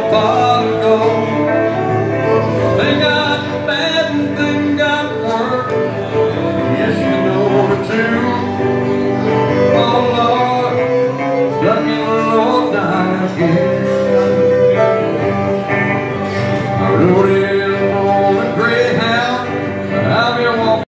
pot of gold. They got bad and they got worse. Yes, you know the truth. Oh Lord, lucky Lord, I guess I rode it